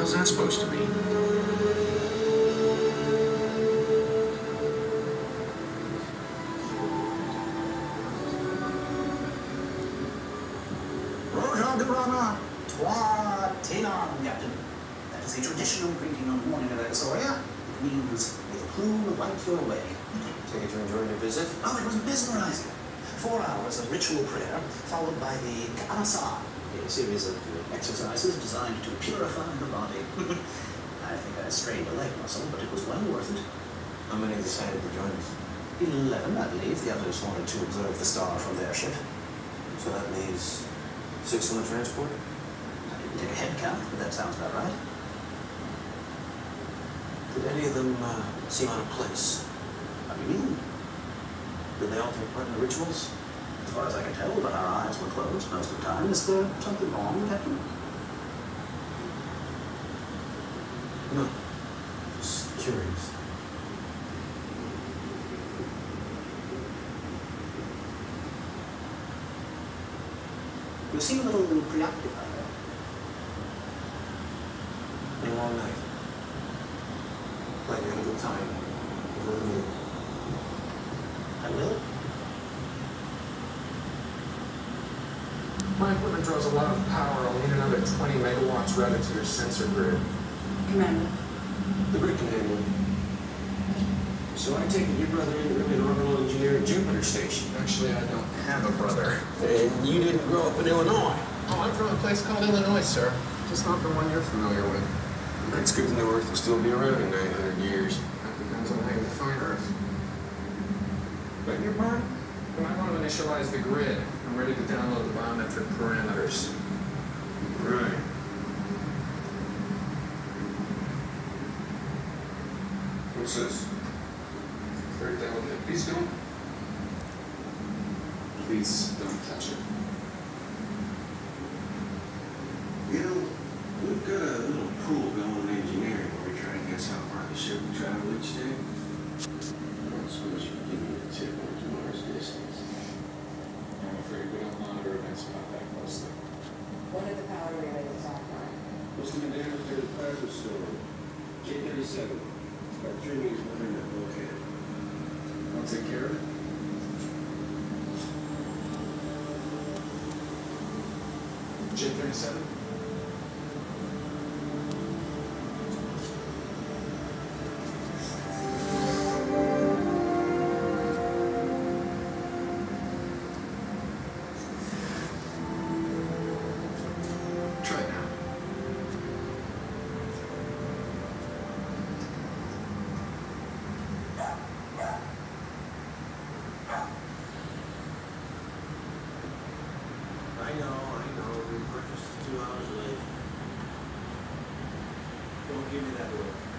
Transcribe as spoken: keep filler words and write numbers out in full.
hell's that supposed to mean? Roja Toi Tenan, Captain. That is a traditional greeting on the morning of Exoria. It means, may the plume light your way. Take it you enjoyed your visit? Oh, it was mesmerizing. Four hours of ritual prayer, followed by the K'anasa, a series of exercises designed to purify the body. I think I strained a leg muscle, but it was well worth it. How many decided to join us? Eleven, I believe. The others wanted to observe the star from their ship. So that leaves six on the transport? I didn't take a head count, but that sounds about right. Did any of them uh, seem out of place? How do you mean? Did they all take part in the rituals? As far as I can tell, but our eyes were closed most of the time. Is there something wrong, Captain? No. Just curious. You seem a little preoccupied. Been a long night. Glad you had a good time. Over the moon. I will. My equipment draws a lot of power. I'll need another twenty megawatts routed to your sensor grid. Commander. The grid can handle it. So I take it your brother ain't really an orbital engineer at Jupiter Station. Actually, I don't have a brother. And you didn't grow up in Illinois. Oh, I'm from a place called Illinois, sir. Just not the one you're familiar with. It's good to know Earth will still be around in nine hundred years. That depends on how you define Earth. Beg your pardon? When I want to initialize the grid, I'm ready to download the biometric parameters. Right. What's this? Very delicate. Please don't. Please don't touch it. You know, we've got a little pool going in engineering where we try to guess how far the ship will travel each day. I don't suppose you can give me a tip on tomorrow's distance. I'm afraid we don't monitor events about that closely. What are the power relays offline? What's going to damage to the plasma storage? J thirty-seven. It's about three meters behind that bulkhead. I'll take care of it. J thirty-seven? Try it now. I know, I know. We were just two hours late. Don't give me that look.